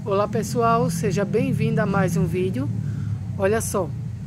Olá pessoal, seja bem-vindo a mais um vídeo. Olha só,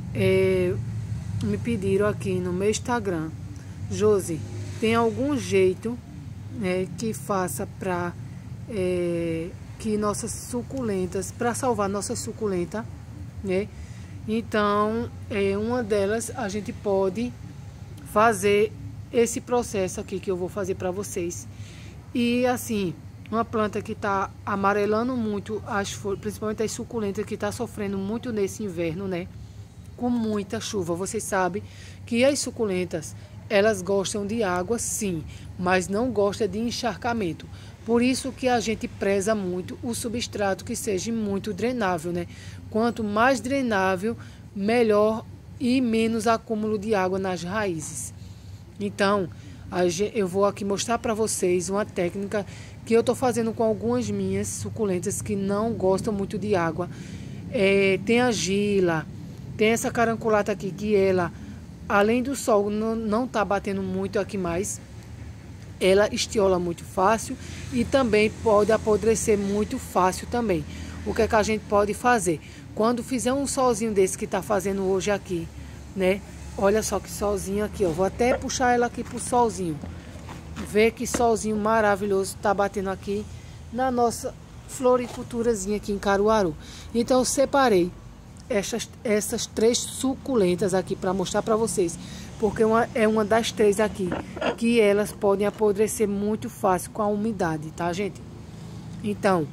me pediram aqui no meu Instagram: Josi, tem algum jeito que faça para que nossas suculentas, para salvar nossas suculentas, né? Então, uma delas a gente pode fazer esse processo aqui que eu vou fazer para vocês. E assim, uma planta que está amarelando muito as folhas, principalmente as suculentas, que está sofrendo muito nesse inverno, né? Com muita chuva. Vocês sabem que as suculentas, elas gostam de água, sim, mas não gostam de encharcamento. Por isso que a gente preza muito o substrato que seja muito drenável, né? Quanto mais drenável, melhor e menos acúmulo de água nas raízes. Então, eu vou aqui mostrar para vocês uma técnica que eu estou fazendo com algumas minhas suculentas que não gostam muito de água. Tem a Gila, tem essa caranculata aqui que ela, além do sol não tá batendo muito aqui mais, ela estiola muito fácil e também pode apodrecer muito fácil também. O que é que a gente pode fazer? Quando fizer um solzinho desse que está fazendo hoje aqui, né? Olha só que solzinho aqui, ó. Vou até puxar ela aqui pro solzinho. Vê que solzinho maravilhoso tá batendo aqui na nossa floriculturazinha aqui em Caruaru. Então eu separei essas três suculentas aqui para mostrar para vocês, porque é uma das três aqui que elas podem apodrecer muito fácil com a umidade, tá, gente? Então,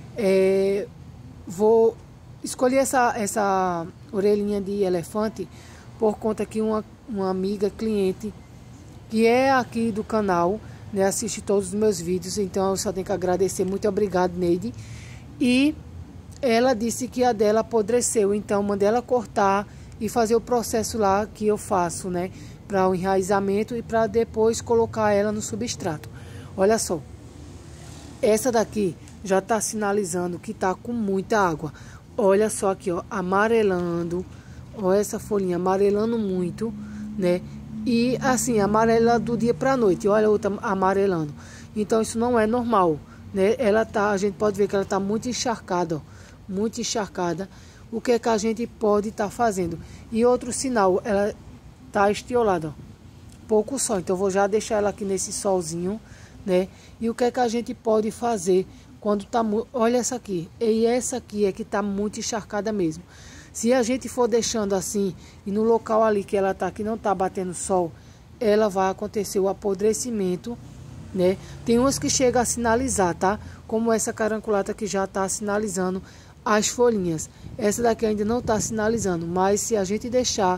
vou escolher essa orelhinha de elefante por conta que uma amiga cliente que é aqui do canal, né, assiste todos os meus vídeos, então eu só tenho que agradecer. Muito obrigado, Neide. E ela disse que a dela apodreceu, então mandei ela cortar e fazer o processo lá que eu faço, né, para o enraizamento e para depois colocar ela no substrato. Olha só, essa daqui já está sinalizando que está com muita água. Olha só aqui, ó, amarelando. Olha essa folhinha amarelando muito, né? E assim, amarela do dia para noite. Olha a outra amarelando. Então isso não é normal, né? A gente pode ver que ela tá muito encharcada, ó, muito encharcada. O que é que a gente pode estar fazendo? E outro sinal, ela tá estiolada, ó, pouco sol. Então eu vou já deixar ela aqui nesse solzinho, né? E o que é que a gente pode fazer quando tá muito... Olha essa aqui. E essa aqui é que tá muito encharcada mesmo. Se a gente for deixando assim, e no local ali que ela tá, que não tá batendo sol, ela vai acontecer o apodrecimento, né? Tem umas que chegam a sinalizar, tá? Como essa caranculata que já tá sinalizando as folhinhas. Essa daqui ainda não tá sinalizando, mas se a gente deixar,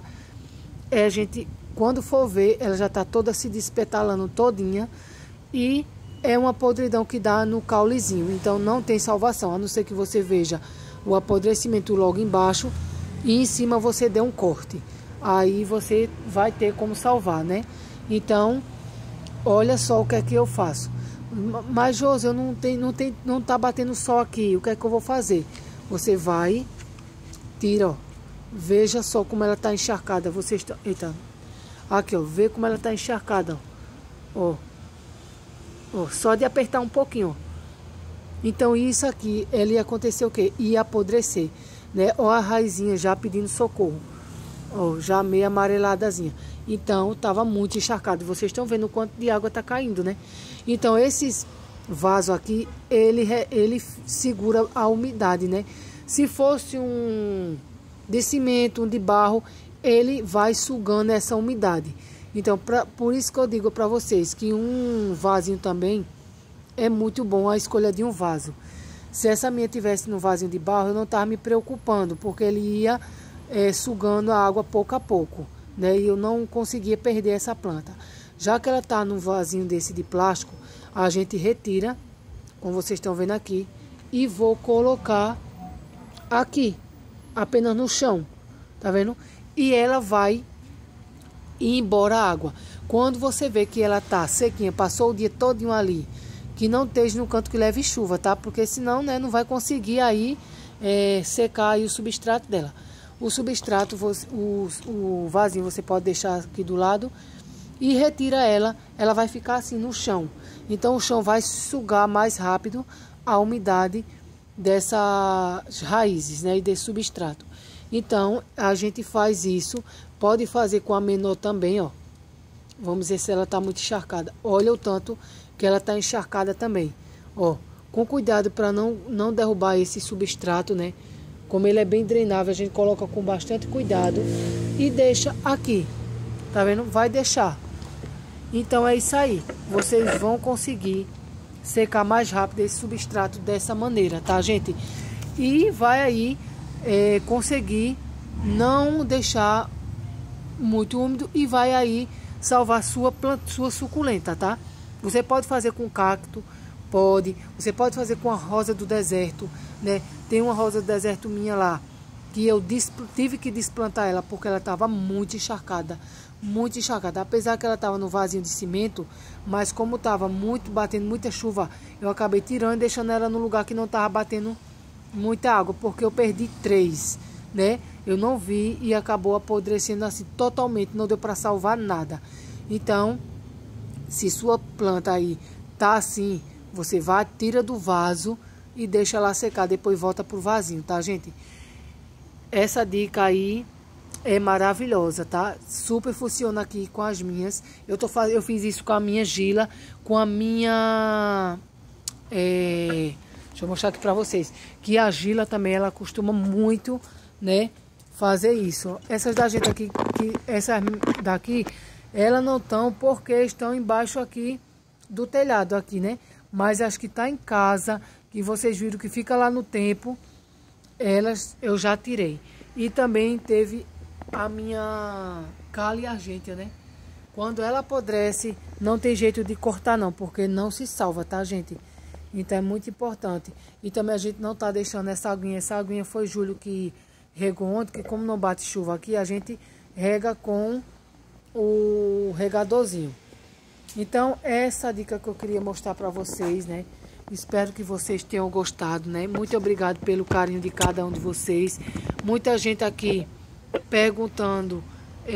quando for ver, ela já tá toda se despetalando todinha. E é uma podridão que dá no caulezinho, então não tem salvação, a não ser que você veja o apodrecimento logo embaixo e em cima você dê um corte. Aí você vai ter como salvar, né? Então, olha só o que é que eu faço. Mas, Josi, eu não tá batendo sol aqui. O que é que eu vou fazer? Você vai, tira, ó. Veja só como ela tá encharcada. Eita. Aqui, ó. Vê como ela tá encharcada, ó. Ó, só de apertar um pouquinho, ó. Então isso aqui, ele ia acontecer o quê? Ia apodrecer, né? Ó a raizinha já pedindo socorro. Ó, já meio amareladazinha. Então tava muito encharcado. Vocês estão vendo o quanto de água tá caindo, né? Então esses vasos aqui, ele segura a umidade, né? Se fosse um de cimento, um de barro, ele vai sugando essa umidade. Então por isso que eu digo para vocês que um vasinho também é muito bom a escolha de um vaso. Se essa minha tivesse no vasinho de barro, eu não estava me preocupando, porque ele ia sugando a água pouco a pouco, né? E eu não conseguia perder essa planta. Já que ela está num vasinho desse de plástico, a gente retira, como vocês estão vendo aqui, e vou colocar aqui, apenas no chão, tá vendo? E ela vai ir embora a água. Quando você vê que ela tá sequinha, passou o dia todinho ali, que não esteja no canto que leve chuva, tá? Porque senão, né, não vai conseguir aí secar aí o substrato dela. O substrato, o vasinho você pode deixar aqui do lado e retira ela vai ficar assim no chão. Então o chão vai sugar mais rápido a umidade dessas raízes, né, e desse substrato. Então, a gente faz isso, pode fazer com a menor também, ó. Vamos ver se ela está muito encharcada. Olha o tanto que ela está encharcada também, ó. Com cuidado para não derrubar esse substrato, né? Como ele é bem drenável, a gente coloca com bastante cuidado e deixa aqui. Tá vendo? Vai deixar. Então é isso aí. Vocês vão conseguir secar mais rápido esse substrato dessa maneira, tá, gente? E vai aí conseguir não deixar muito úmido e vai aí salvar sua suculenta, tá? Você pode fazer com cacto, você pode fazer com a rosa do deserto, né? Tem uma rosa do deserto minha lá, que eu tive que desplantar ela porque ela estava muito encharcada, apesar que ela estava no vasinho de cimento, mas como estava batendo muita chuva, eu acabei tirando e deixando ela no lugar que não estava batendo muita água, porque eu perdi 3, né? Eu não vi e acabou apodrecendo assim totalmente, não deu para salvar nada. Então, se sua planta aí tá assim, você vai, tira do vaso e deixa ela secar, depois volta pro vasinho, tá, gente? Essa dica aí é maravilhosa, tá? Super funciona aqui com as minhas. Eu fiz isso com a minha Gila, com a minha... deixa eu mostrar aqui pra vocês. Que a Gila também, ela costuma muito, né, fazer isso. Essas da gente aqui, essas daqui, elas não estão porque estão embaixo aqui do telhado aqui, né? Mas as que tá em casa, que vocês viram que fica lá no tempo, elas eu já tirei. E também teve a minha Cala Argentea, né? Quando ela apodrece, não tem jeito de cortar não, porque não se salva, tá, gente? Então é muito importante. E também a gente não tá deixando essa aguinha foi Júlio que regou ontem, que como não bate chuva aqui, a gente rega com o regadorzinho. Então, essa dica que eu queria mostrar para vocês, né? Espero que vocês tenham gostado, né? Muito obrigado pelo carinho de cada um de vocês. Muita gente aqui perguntando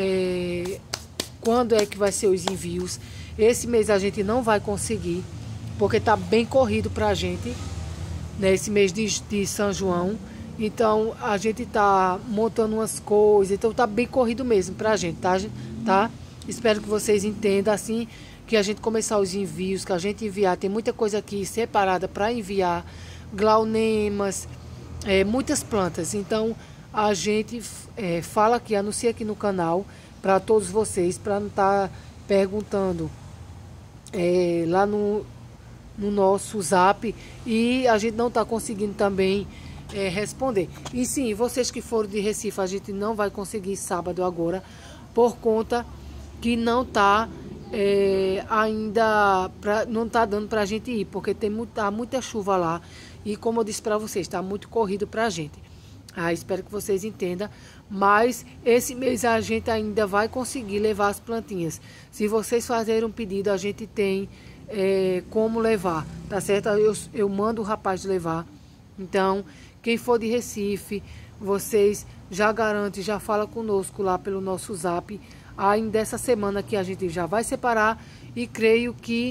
quando é que vai ser os envios. Esse mês a gente não vai conseguir, porque tá bem corrido pra gente, né? Esse mês de São João. Então, a gente tá montando umas coisas, então tá bem corrido mesmo pra gente, tá? Espero que vocês entendam, assim que a gente começar os envios, que a gente enviar, tem muita coisa aqui separada para enviar, glaunemas, muitas plantas. Então a gente fala aqui, anuncia aqui no canal para todos vocês, para não estar perguntando lá no nosso zap e a gente não está conseguindo também responder. E sim, vocês que foram de Recife, a gente não vai conseguir sábado agora, por conta que não está ainda não tá dando pra gente ir, porque tá muita chuva lá e como eu disse pra vocês, tá muito corrido pra gente. Espero que vocês entendam, mas esse mês a gente ainda vai conseguir levar as plantinhas. Se vocês fazerem um pedido, a gente tem como levar, tá certo? Eu mando o rapaz levar. Então, quem for de Recife, vocês já garantem, já fala conosco lá pelo nosso zap. Ainda essa semana que a gente já vai separar e creio que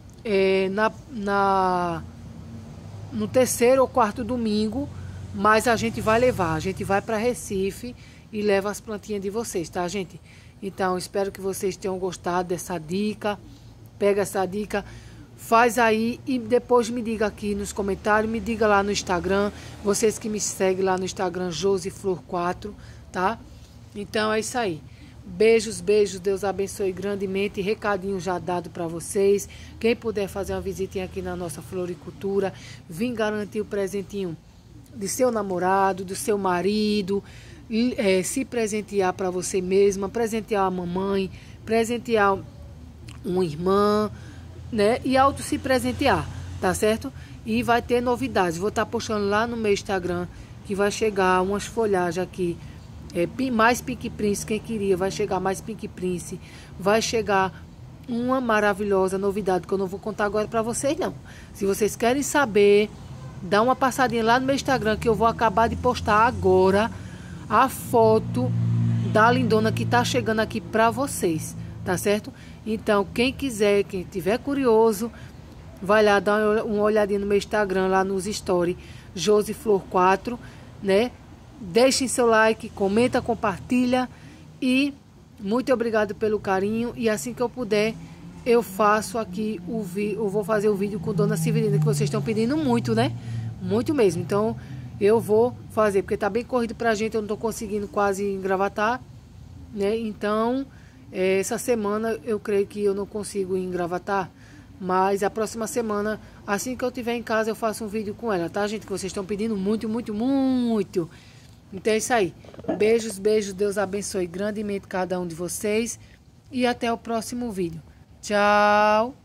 no terceiro ou quarto domingo, mas a gente vai levar, a gente vai para Recife e leva as plantinhas de vocês, tá, gente? Então, espero que vocês tenham gostado dessa dica. Pega essa dica, faz aí e depois me diga aqui nos comentários, me diga lá no Instagram, vocês que me seguem lá no Instagram, Josiflor4, tá? Então, é isso aí. Beijos, Deus abençoe grandemente. Recadinho já dado para vocês. Quem puder fazer uma visitinha aqui na nossa floricultura, vim garantir o presentinho de seu namorado, do seu marido, se presentear para você mesma, presentear a mamãe, presentear uma irmã, né? E auto se presentear, tá certo? E vai ter novidades. Vou estar postando lá no meu Instagram que vai chegar umas folhagens aqui. Mais Pink Prince, quem queria, vai chegar mais Pink Prince, vai chegar uma maravilhosa novidade que eu não vou contar agora para vocês não. Se vocês querem saber, dá uma passadinha lá no meu Instagram que eu vou acabar de postar agora a foto da lindona que tá chegando aqui para vocês, tá certo? Então, quem quiser, quem tiver curioso, vai lá dar uma olhadinha no meu Instagram, lá nos stories, Josiflor4, né? Deixem seu like, comenta, compartilha e muito obrigado pelo carinho. E assim que eu puder, eu faço aqui eu vou fazer o vídeo com Dona Severina, que vocês estão pedindo muito, né? Muito mesmo. Então eu vou fazer, porque tá bem corrido pra gente, eu não tô conseguindo quase engravatar, né? Então essa semana eu creio que eu não consigo engravatar, mas a próxima semana, assim que eu estiver em casa, eu faço um vídeo com ela, tá, gente? Que vocês estão pedindo muito, muito, muito. Então é isso aí. Beijos, beijos. Deus abençoe grandemente cada um de vocês. E até o próximo vídeo. Tchau.